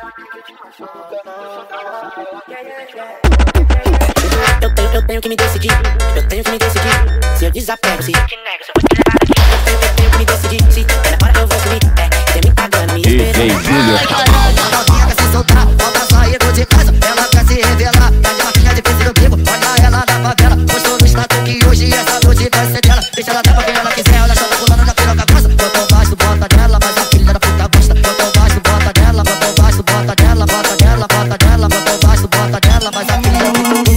Eu tenho que me decidir, eu tenho que me decidir. Se eu desapego, se eu te nego, se eu vou te levar daqui. Eu tenho que me decidir, se é na hora que eu vou sumir. Tem muita grana me esperando. Novinha quer se soltar, falta sair de casa. Ela quer se revelar, tá de marquinha de príncipe do bico. Olha ela na favela, postou no status que hoje essa noite vai ser dela. Deixa ela até pra quem ela quiser, olha só tá pulando na piroca grossa. Bota baixo, bota nela, mas a filha da puta gosta. Bota baixo, bota nela, bota baixo, bota nela, bota nela, bota nela, bota baixo, bota nela, mas a filha da puta gosta.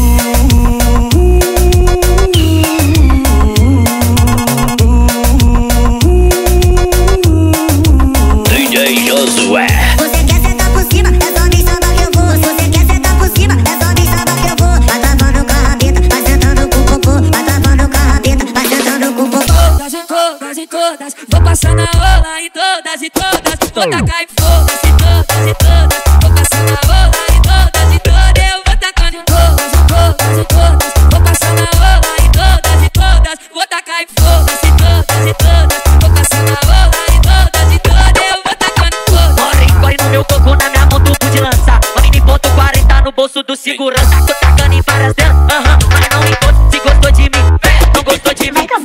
Josué. Você quer sentar por cima, é só me chamar que eu vou. Você quer sentar por cima, é só me chamar que eu vou. Vai travando com a rabeta, vai sentando com o popô. Vai travando com a rabeta, vai sentando com o popô. Todas em todas, em todas, vou passar na rola em todas e todas. Vou tacar em foda-se todas e todas. Vou passar na rola em todas e todas. Eu vou tacando em todas e todas e todas. Vou passar na rola em todas e todas. Vou tacar em foda-se todas e todas. Vou passar na rola em todas e todas. Eu vou tacando em todas. Corre no meu coco, na minha mão tubo de lança. Mini ponto 40 no bolso do segurança. Tô tacando em várias delas, mas não importa se gostou de mim, não gostou de mim.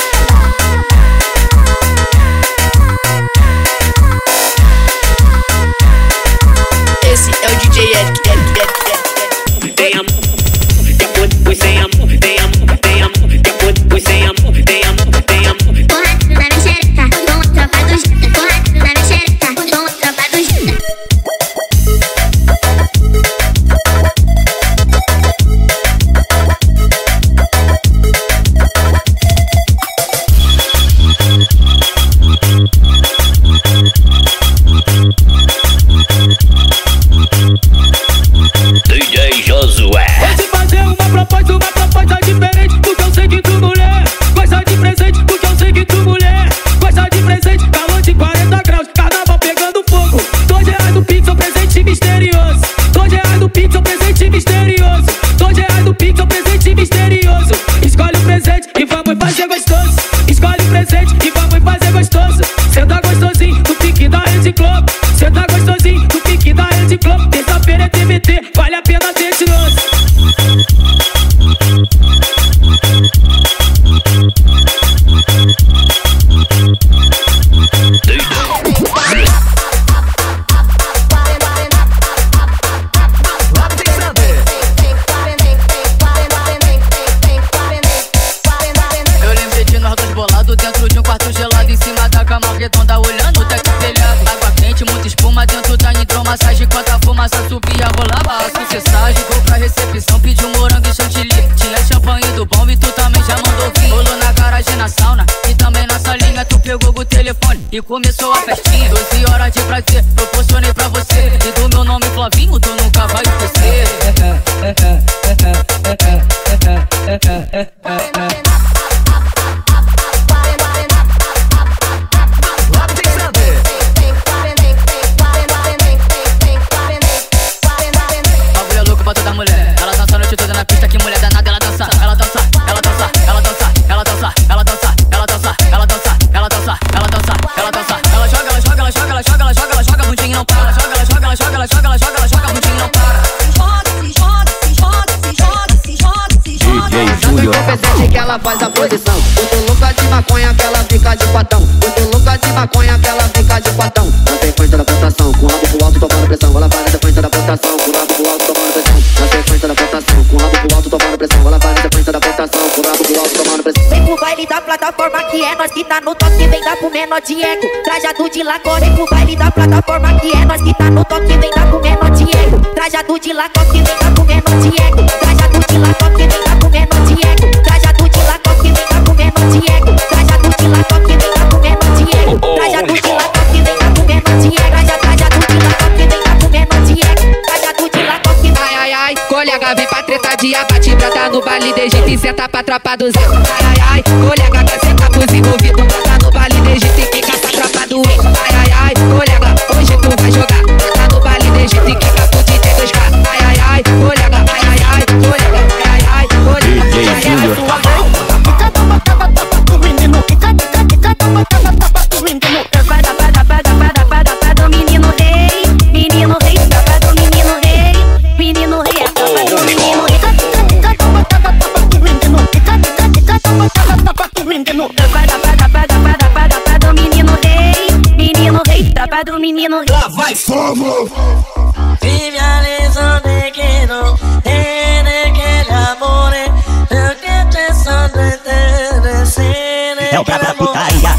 Esse é o DJ Eric. Tem amor, depois sem amor, tem amor, tem amor, depois sem amor, tem amor, tem amor. Porra, na minha xereca, com a tropa do Jita. Porra, na minha xereca, com a tropa do Jita. DJ Josué. Vou te fazer uma proposta diferente. Porque eu sei que tu mulher gosta de presente. Porque eu sei que tu mulher gosta de presente. Calor de 40 graus, carnaval pegando fogo. R$2 do Pix, um presente misterioso. R$2 do Pix, um presente misterioso. R$2 do Pix, um presente misterioso. Escolhe o presente e vamos fazer gostoso. Escolhe o presente e vamos fazer gostoso. Cê tá gostosinho do pique da Rede Globo. Cê tá gostosinho do pique da Rede Globo. Terça-feira é TVT, vale a pena ter esse lance. Eu lembrei de nós dois bolados dentro de um quarto gelado. Em cima da cama, o guetão tá olhando o teto telhado. Água quente, muita espuma dentro da hidromassagem. Enquanto a fumaça subia, rolava a sucessagem. Vou pra recepção, pediu morango e chantilly. Tinha champanhe do bom e tu também já mandou vir. Rolou na garagem, na sauna e também na salinha. Tu pegou o telefone e começou a festinha. 12 horas de prazer, proporcionei pra você. E do meu nome Flavinho, tu nunca vai esquecer. Bagulho é louco pra toda mulher. Ela dança a noite toda na pista, que mulher danada. Ela dança, ela dança, ela dança, ela dança, ela dança, ela dança, ela dança, ela dança, ela dança, ela dança, ela dança. Ela joga, ela joga, ela joga, ela joga, ela joga, ela joga, bundinho não para. Ela joga, ela joga, ela joga, ela joga, ela joga, ela joga, bundinho não para. DJ Júlio. Presente que ela faz a posição. Muito louca de maconha que ela fica de patão. Muito louca de maconha que ela fica de patão. Na sequência da plantação, com o rabo pro alto tomando pressão. Ela vai na sequência da plantação, com o rabo pro alto tomando pressão. Na sequência da plantação, com o rabo pro alto tomando pressão. Ela vai na sequência da plantação, com o rabo pro alto tomando pressão. Vem pro baile da plataforma que é nós que tá no toque. Vem dar pro menor de eco, trajado de lacoste. Vem pro baile da plataforma que é nós que tá no toque. Vem dar pro menor de eco, trajado de lacoste. Vem dar pro menor de eco, trajado de lacoste. Vem dar pro menor de eco, trajado de lacoste. Vem dar pro menor de eco, trajado de lacoste. Vem dar pro menor de eco, trajado de lacoste. Vem dar pro menor de eco, trajado de lacoste. Vem dar pro menor de eco, trajado de lacoste. Ai, ai, ai, colega, vem pra treta de abate. Brota no baile de Egito e senta pra tropa do Zé. Ai, ai, ai, colega, quer sentar pros envolvidos. Brota no baile de Egito e fica pra tropa do Zé. Ai, ai, ai, colega, hoje tu vai jogar. Brota no baile de Egito e fica pro DJ 2K. Ai, ai, ai, colega, ai, ai, ai, colega, ai, ai, ai, colega. DJ Júlio. Menino rei, menino rei. novo. Vive alisando que não tiene que amore, eu que te sonreír, sin é o brabo da putaria.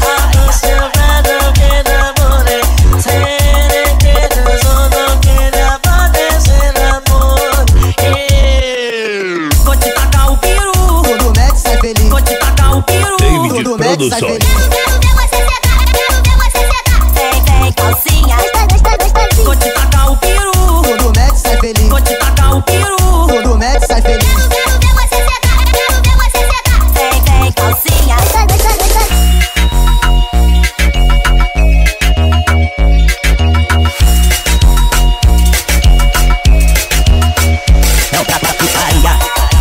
Produções. Quero ver você secar, quero ver você secar. Vem, vem, calcinha. Vou te tacar o peru. Quando mete sai feliz. Vou te tacar o peru. Quando mete sai feliz. Quero ver você secar, quero ver você secar. Vem, vem, calcinha. É o brabo da putaria.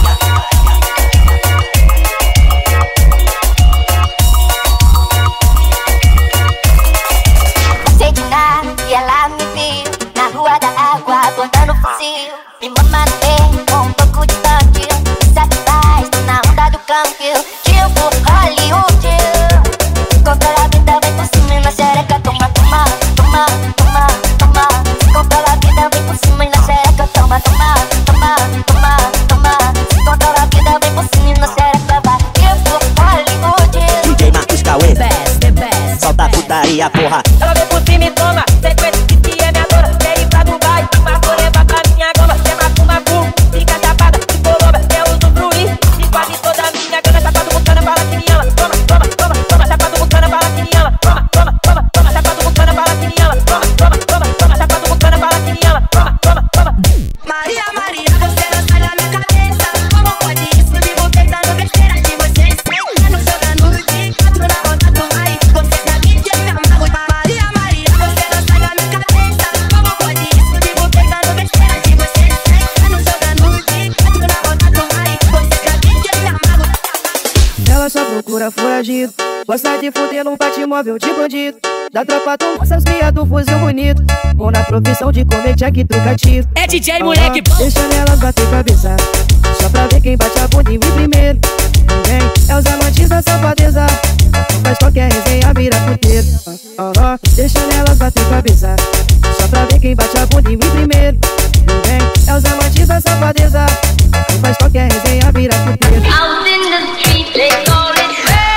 Botando fuzil, me mamando com um pouco de tanque. Satisfaz, tô na onda do campo. Tipo Hollywood. Compra a vida, vem por cima e na xereca. Toma, toma, toma, toma, toma. Compra a vida, vem por cima e na xereca. Toma, toma, toma, toma, toma. Compra a vida, vem por cima e na xereca. Vai, tipo Hollywood. DJ Marcos Cauê, The best. solta a putaria, porra. Ela vem por cima e toma. Sequência que é minha dona. Quer ir pra Dubai, mas vou levar pra minha goma. Chama com macu, fica chapada, se colomba. Quer usufruir de quase toda a minha grana. Chapado bucana, bala que me ama. Toma, toma, toma, toma. Chapado bucana, bala que me ama. Toma, toma, toma, toma. Chapado bucana, bala que me ama. Toma, toma, toma, toma. Chapado bucana, bala que me ama. Toma, toma, toma. Maria, Maria, você não sai da minha cabeça. Como pode isso? Vivo pensando besteira de vocês. Não jogando de quatro na roda com aí. Você sabe que eu me amarro. Maria, Maria, você não sai da minha cabeça. Como pode isso? Vivo pensando besteira de vocês. Não jogando de quatro na roda com aí. Você sabe que eu me amarro. Ela só procura foragido, gosta de fuder num bate-móvel de bandido. Da tropa do moças cria do fuzil bonito, ou na profissão de comédia que truca tiro. É DJ moleque bom. Deixa nelas bater cabeça, só pra ver quem bate a bunda em mim primeiro. Ninguém é os amantes da safadeza, faz qualquer resenha vira puteiro. Deixa nelas bater cabeça, só pra ver quem bate a bunda em mim primeiro. Ninguém é os amantes da safadeza, faz qualquer resenha vira puteiro. Out in the street, they call it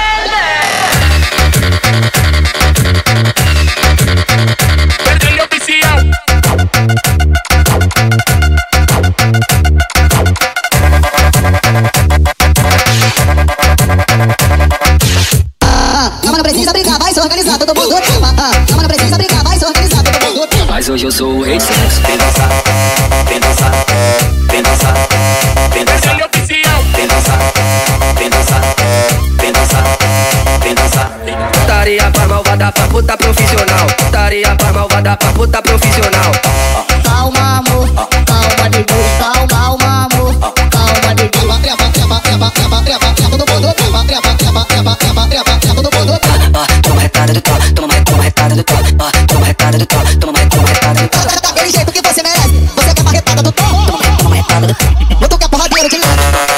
Vermelho oficial. Calma, não precisa brincar, vai se organizar todo mundo. Calma, não precisa brincar, vai se organizar todo mundo. Mas hoje eu sou o rei do sexo. Vem dançar, vem dançar, vem dançar, vem dançar. Vermelho oficial. Vem dançar, vem dançar, vem dançar, vem dançar. Putaria pra malvada, pra puta profissional. Putaria pra malvada, pra puta profissional. calma, amor. Calma, de Deus, calma, amor. Calma, de Deus. Todo mundo. Toma retada do top, toma retada do top. Toma retada do top, toma retada do top. Daquele jeito que você merece, você quer marretada do tom. Toma retada do top. Eu tô com a porradeira de lado.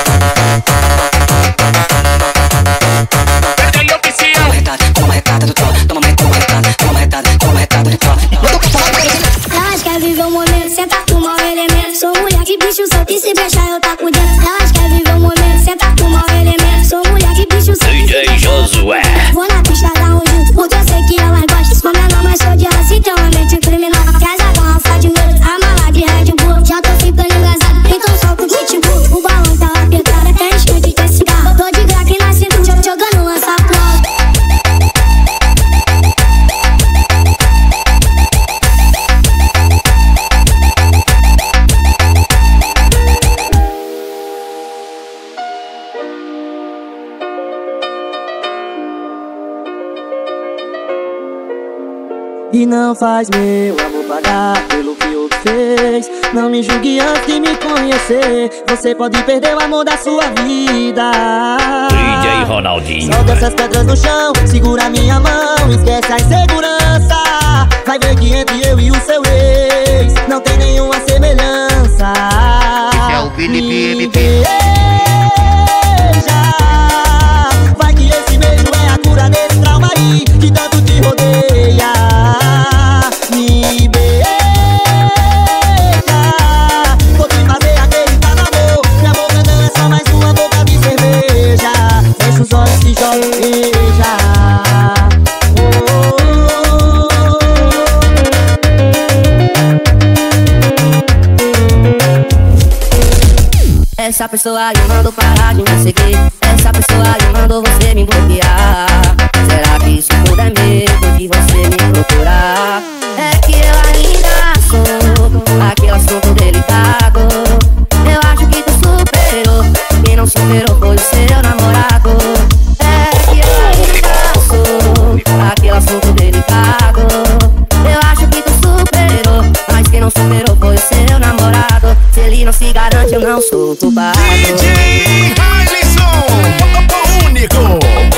Vermelho oficial. Toma retada do top, toma retada do top. Eu tô com a porradeira de lado. Elas querem viver o momento, senta com o mau elemento. Sou mulher que bicho solto e se fechar eu taco dentro. Elas querem viver o momento, senta com o mau elemento. Sou mulher que bicho solto e se DJ Josué. vou na pista dar um jeito, porque eu sei que elas gostam. Sou menor, mas sou de raça, então a mente criminal. Traz a garrafa de ouro, a mala de Red Bull. Já tô ficando engasado, então solta o pitbull. O balão tá apertado, até esconde de cigarro. Tô de graque na cintura, jogando lança pro alto. E não faz meu amor pagar pelo que outro fez. Não me julgue antes de me conhecer. Você pode perder o amor da sua vida. DJ Ronaldinho. Solta essas pedras no chão, segura minha mão, esquece a insegurança. Vai ver que entre eu e o seu ex não tem nenhuma semelhança. Esse é o Felipe MP. Beija. Vai que esse beijo é a cura desse trauma aí que tanto te rodeia. Me beija. Essa pessoa eu mando parar de me seguir. Essa pessoa eu mando você me bloquear. Será que isso tudo é medo de você me procurar? É que eu ainda sou aquele assunto delicado. Eu acho que tu superou. Quem não superou foi o seu namorado. É que eu ainda sou aquele assunto delicado. Eu acho que tu superou, mas quem não superou foi o seu namorado. Se ele não se garante, eu não sou culpado. DJ Alisson, o único.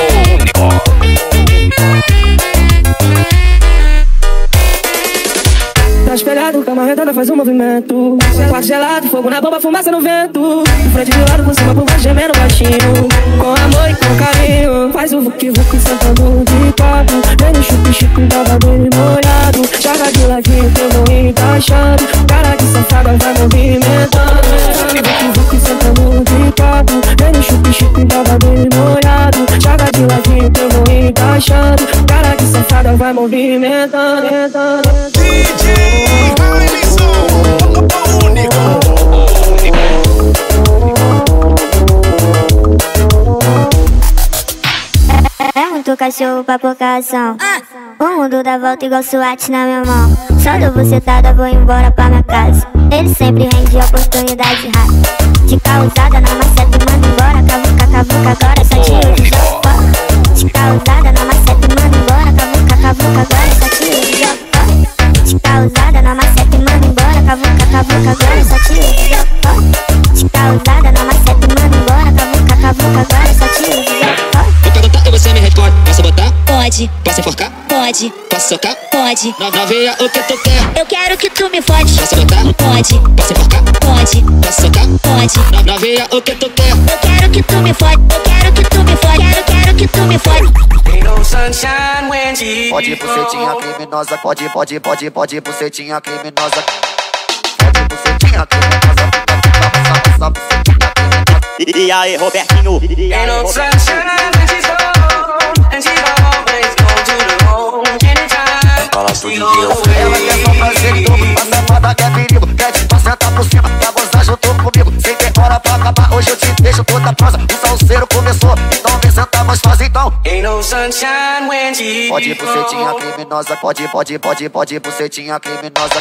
Tá espelhado, cama redonda faz um movimento. Quarto gelado, fogo na bomba, fumaça no vento. De frente de lado, por cima, por baixo, gemendo baixinho. Com amor e com carinho. Faz o vuki-vuki sentando de papo. Vem no chupi-chupi, tava bem molhado. Joga de ladinho que eu vou encaixando. Cara de safada vai movimentando. Faz o vuki-vuki sentando de papo. Vem no chupi-chupi, tava bem molhado. Joga de ladinho que eu vou encaixando. Cara de safada vai movimentando. DJ Alisson, o único. É muito cachorro pra pouca ação. O mundo dá volta igual SWAT na minha mão. Só dou bucetada, vou embora pra minha casa. Ele sempre rende oportunidade rara. De causada na maceta, manda embora. Cavuca, cavuca, agora só tiro de jogo. De causada na maceta, manda embora. Cavuca, cavuca, agora só tiro de jogo. De causada na maceta, manda embora. Cavuca, cavuca, agora só tiro de jogo. De causada na maceta, manda embora. Cavuca, cavuca, agora só tiro de jogo. Eu quero botar e você me responde. Posso botar? Pode. Posso enforcar? Pode. Posso socar? Pode. Novinha, o que tu quer? Eu quero que tu me fode. Posso botar? Pode. Posso enforcar? Pode. Posso socar? Pode. Novinha, o que tu quer? Eu quero que tu me fode. Eu quero que tu me fode. Quero que tu me fode. Pode bucetinha criminosa, pode bucetinha criminosa. Pode bucetinha criminosa, bucetinha criminosa. E aí, Robertinho? Fala pro DJ. Ela quer só prazer em dobro, a safada quer perigo. Quer te sentar por cima, quer gozar junto comigo. Sem ter hora pra acabar, hoje eu te deixo toda prosa. O salseiro começou, então vem sentar mais fácil então. Pode bucetinha criminosa, pode bucetinha criminosa.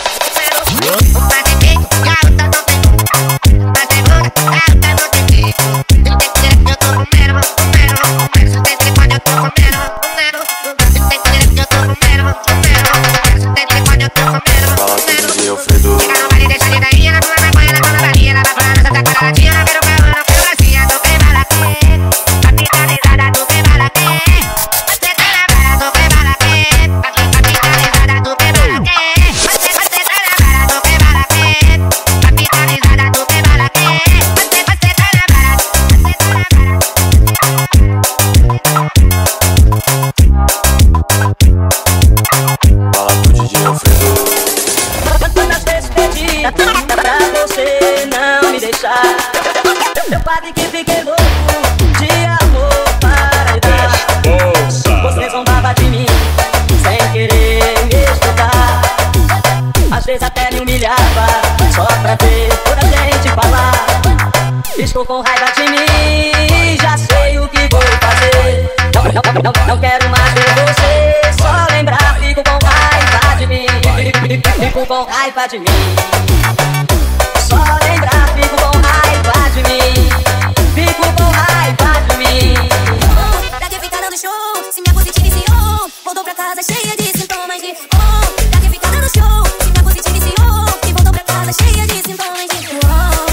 Estou com raiva de mim, já sei o que vou fazer. Não quero mais ver você, só lembrar, fico com raiva de mim. Fico com raiva de mim. Só lembrar, fico com raiva de mim. Fico com raiva de mim. Pra que ficar dando show, se minha positiva iniciou? Voltou pra casa cheia de sintomas de oh. Pra que ficar dando show, se minha positiva iniciou? E voltou pra casa cheia de sintomas de oh.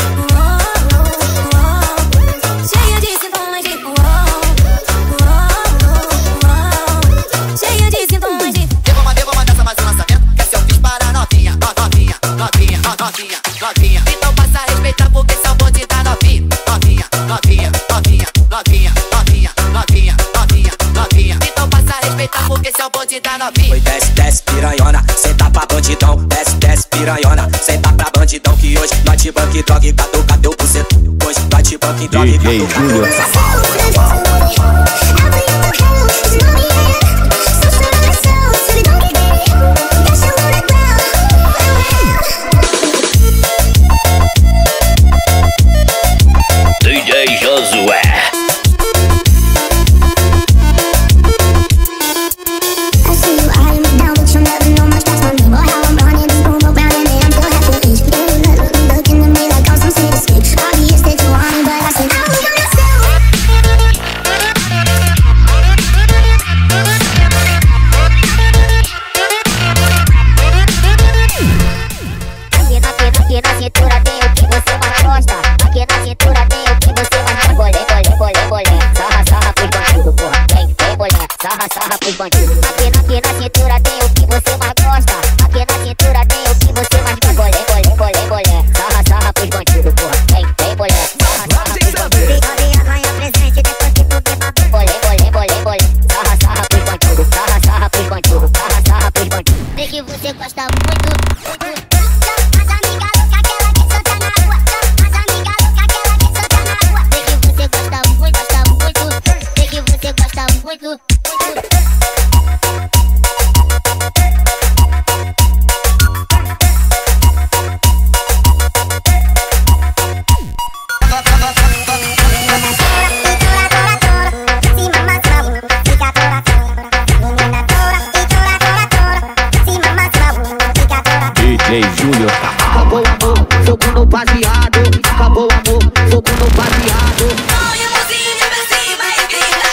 Novinha, então passa a respeitar porque esse é o bonde da novinha. Novinha, então passa a respeitar porque esse é o bonde da novinha. Oi, desce, desce, piranhona, senta pra bandidão. Desce, desce, piranhona, senta pra bandidão. Que hoje nós te banque, droga e catuca teu buceto. Hoje nós te banque, droga e DJ Júnior. Acabou o amor, fogo no baseado. Acabou o amor, fogo no baseado. Põe a mãozinha pra cima e grita.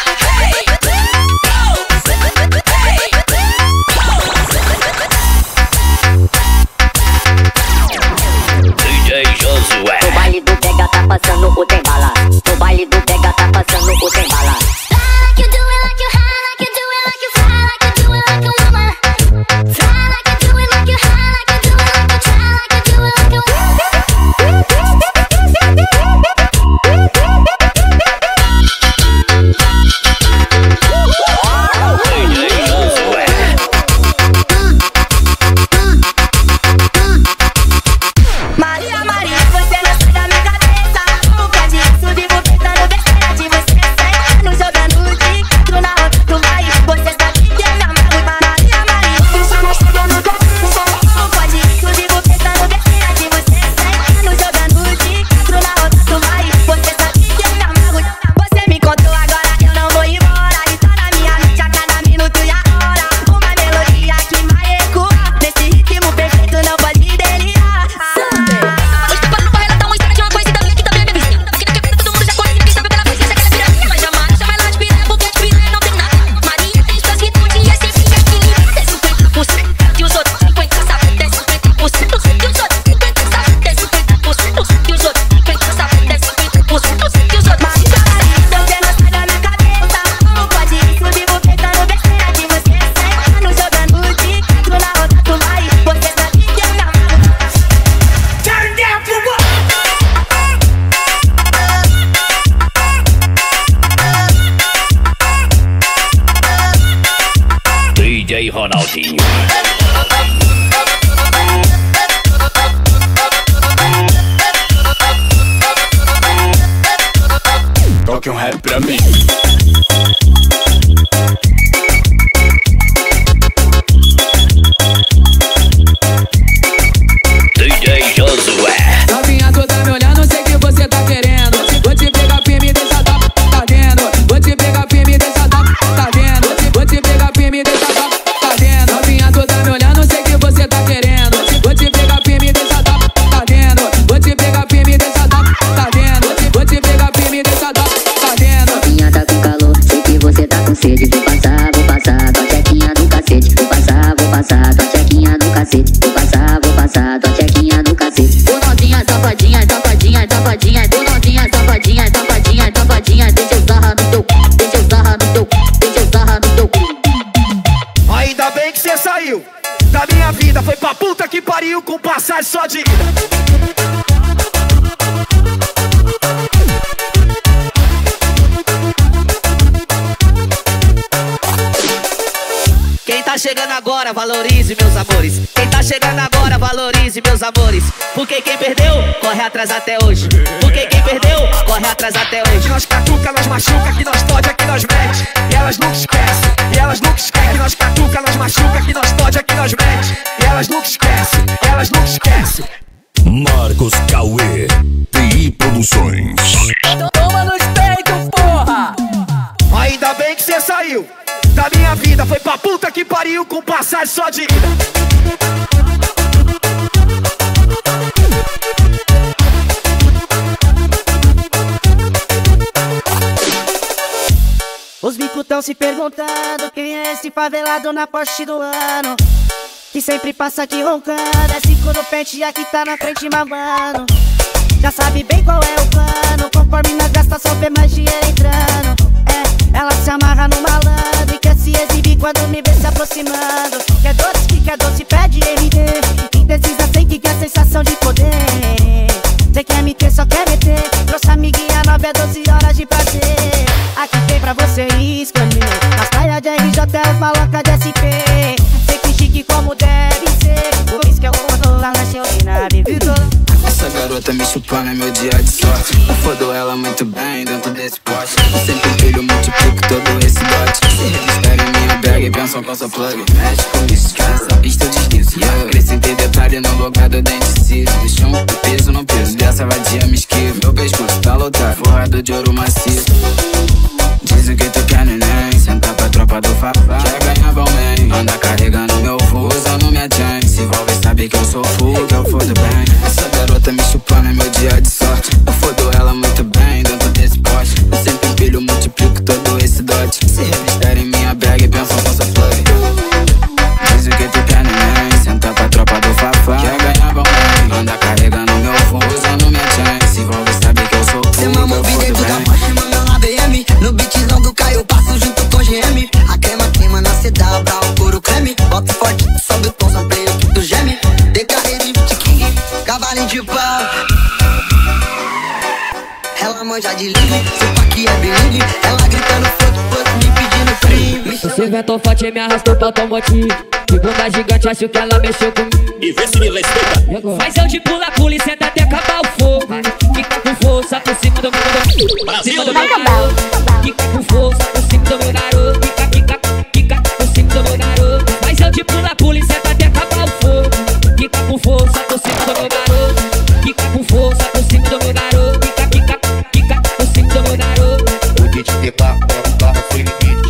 DJ Josué. No baile do pega tá passando o tem bala. No baile do pega tá passando o tem bala. DJ Ronaldinho. Toque um rap pra mim. DJ Josué. Novinha, tu tá me olhando, sei que você tá querendo. Vou te pegar firme e deixar tá vendo. Vou te pegar firme e deixar tá vendo. Vou te pegar firme e deixar tá vendo. Novinha, tu tá me olhando, sei que você tá querendo. Vou te pegar firme e deixar tá vendo. Vou te pegar firme e deixar tá vendo. Vou te pegar firme e deixar tá vendo. Novinha tá com calor, sei que você tá com sede. Vou passar tua chequinha do cacete. Vou passar tua chequinha do cacete. Vou passar tua chequinha do cacete. Ô novinha safadinha, safadinha, safadinha. Ô novinha safadinha, safadinha, safadinha. Deixa eu sarrar no teu, deixa eu sarrar no teu, deixa eu sarrar no teu. Ainda bem que você saiu da minha vida. Foi pra puta que pariu com passagem só de ida. Quem tá chegando agora, valorize, meus amores. Quem tá chegando agora, valorize, meus amores. Porque quem perdeu, corre atrás até hoje. Porque quem perdeu, corre atrás até hoje. Que nós catuca, nós machuca, que nós tode, que nós mete. E elas nunca esquecem, e elas nunca esquecem. Que nós catuca, nós machuca, que nós tode, que nós mete. E elas nunca esquecem, e elas nunca esquecem. Marcos Cauê, TI Produções. Toma nos peitos, porra! Ainda bem que você saiu da minha vida. Foi pra puta que pariu com passagem só de ida. Os bicos tão se perguntando quem é esse favelado na Porsche do ano, que sempre passa aqui roncando. É 5 no pente e aqui tá na frente mamando. Já sabe bem qual é o plano. Conforme nós gasta só vê mais dinheiro entrando. Ela se amarra no malandro e quer se exibir quando me vê se aproximando. Quer doce, pede MD. Indecisa, sei que quer sensação de poder. Cê quer me ter, só quer meter. Trouxe amiguinha 9 a 12 horas de prazer. Aqui tem pra você escolher. Nas praias de RJ, as malocas de SP. Sei que chique como deve ser. Por isso que eu vou lá na Cheolina, vividor. Essa garota me chupando é meu dia de sorte. Eu fodo ela muito bem dentro desse poste. Sempre filho, multiplico todo esse dote. Se revistarem minha bag e pensam com sua plug. Mexe com estressa, estou desguiço. E eu acrescentei detalhes ali no lugar do dente ciso. Deixa um peso no peso, dessa vadia me esquiva. Meu pescoço tá lotado, forrado de ouro maciço. Diz o que tu quer, neném, senta pra tropa do Fafá. Quer ganhar bom, man, anda carregando meu voo, usando minha chain. Se envolve, sabe que eu sou full, que eu fodo bem. Essa garota me chupando é meu dia de sorte. Eu fodo ela muito bem dentro desse poste. Eu sempre empilho, multiplico todo esse dote. Se revistar em minha bag, pensa nossa flor. Diz o que tu quer, neném, senta pra tropa do Fafá. Quer ganhar bom, man, anda carregando meu voo, usando minha chain. Se envolve, sabe que eu sou full, que eu fodo bem. No beatzão do Caio, passo junto com GM. A crema queima na CW, o puro creme. Bota forte, sobe o tom, sampleio que tu geme. De carreira de king, cavalinho de pau. Ela manja de ligue, seu paque é bilingue. Ela gritando foto, me pedindo crime. Você ventou forte e me arrastou pra automotive. Que bunda gigante, acho que ela mexeu comigo. E vê se me respeita. Mas eu de pula-pula e senta até acabar o fogo. Fica com força por cima do meu Brasil. garoto. Fica com força por cima do meu garoto. Fica por cima do meu garoto. Mas eu de pula-pula e senta até acabar o fogo. Fica com força por cima do meu garoto. Fica com força por cima do meu garoto. Fica por cima do meu garoto. O kit de pá, sem limite.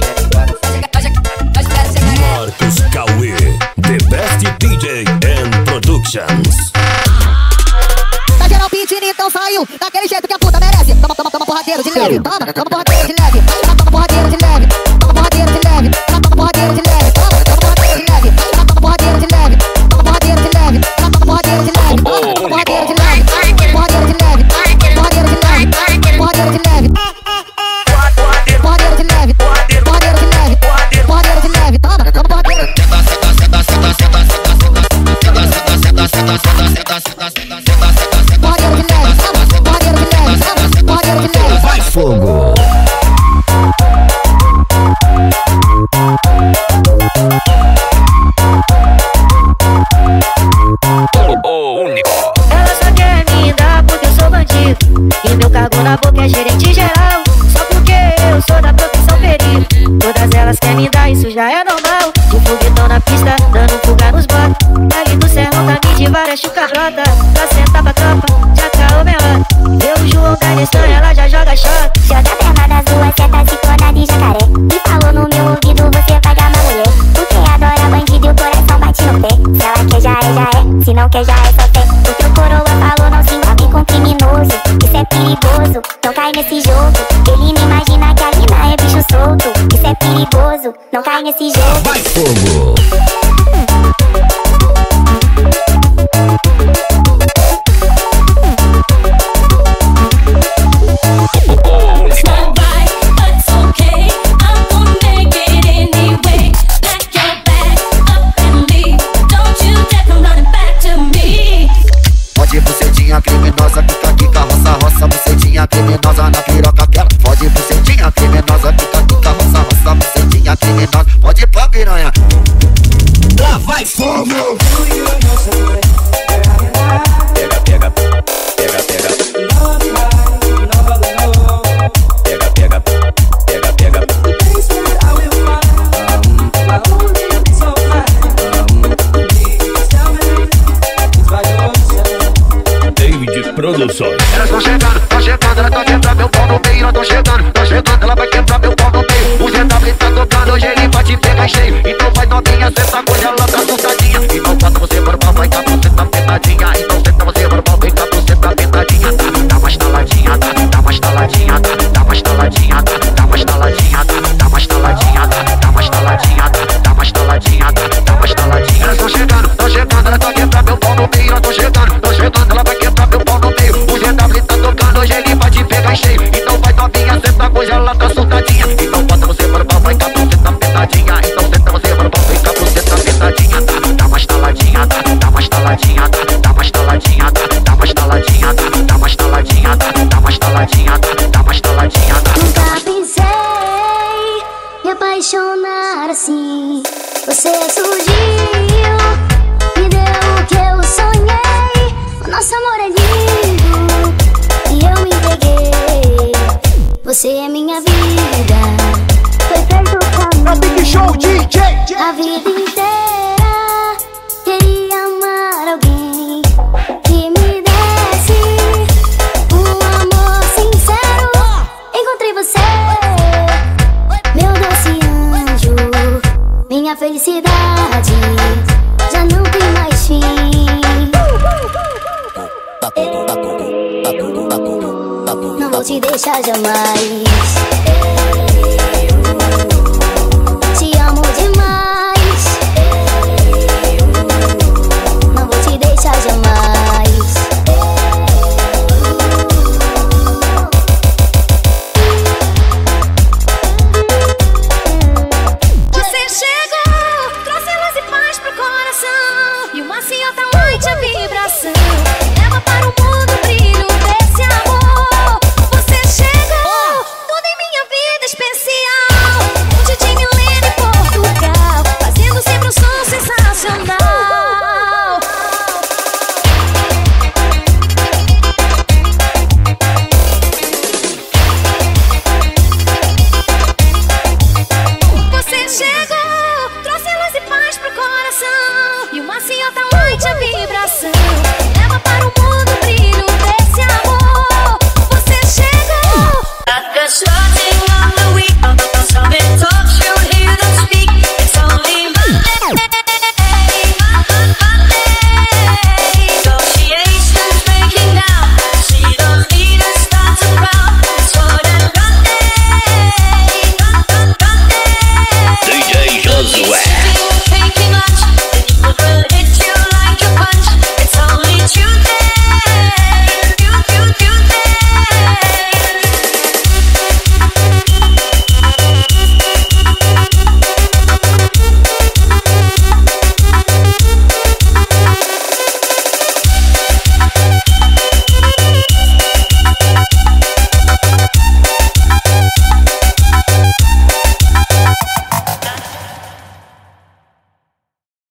Marcos Cauê, the best DJ and Productions. Tá geral pedindo, então saiu daquele jeito que a puta merece. Toma porradeiro de leve. Toma porradeiro de leve. Toma porradeiro de leve. Toma porradeiro de leve. Toma porradeiro de leve. Toma porradeiro de leve. Toma porradeiro de leve. Toma porradeiro de leve. Toma porradeiro de leve. Toma porradeiro de leve. Porradeiro de leve. Porradeiro de leve. Porradeiro de leve. Porradeiro de leve. Porradeiro de leve. Porradeiro de leve. Toma porradeiro. Vai fogo. Ela só quer me dar porque eu sou bandido. E meu cargo na boca é gerente geral. Só porque eu sou da profissão perito. Todas elas querem me dar, isso já é normal. De foguetão na pista, dando fuga nos botes. Ali do serrão tá me de várias chuca-brota. Pra sentar pra tropa, já caô melhor. Eu, João da Nestan, ela já joga shot. Joga a perna das duas, cê tá ciclona de jacaré. E falou no meu ouvido, você vai dar uma mulher. Porque adora bandido e o coração bate no pé. Se ela quer já é, se não quer já é só fé. O teu coroa falou, não se envolve com criminoso. Isso é perigoso, não cai nesse jogo. Ele me imagina que a mina é bicho solto. Isso é perigoso, não cai nesse jogo. Vai fogo. Pode bucetinha criminosa, quica, roça, bucetinha criminosa na piroca aquela. Pode bucetinha criminosa, quica, roça, bucetinha criminosa. Pode ir pra piranha. Lá vai fogo. Pega, pega, pega, pega. Pega, pega, pega, pega. David Produções. Elas tão chegando, ela tá quebrando meu pau no meio. Tão chegando, ela vai quebrar meu pau no meio. O ZW tá tocando, hoje ele vai te pegar cheio. Então vai novinha, senta com ela tá assustadinha. Então bota você verbal, vai cá você tá apertadinha. Então senta você verbal, vem cá você tá apertadinha. Dá mais taladinha, dá mais taladinha, dá mais taladinha, dá mais taladinha, dá mais taladinha, dá mais taladinha, dá mais taladinha, dá mais taladinha. Elas tão chegando, ela tá quebrando meu pau no meio. Tão chegando, ela vai quebrar meu pau no meio. O ZW tá tocando, hoje ele vai te pegar cheio. Então vai novinha, senta com ela tá assustadinha. Então bota você verbal, vai cá você tá apertadinha. Então senta você verbal, vem cá você tá apertadinha. Dá mais taladinha, dá mais taladinha, dá mais taladinha, dá mais taladinha, dá mais taladinha, dá mais taladinha, dá mais taladinha. Nunca pensei me apaixonar assim. Você surgiu, me deu o que eu sonhei. O nosso amor é lindo e eu me entreguei. Você é minha vida, foi feito comigo. Big Show DJ. A vida inteira queria amar alguém. te deixar jamais.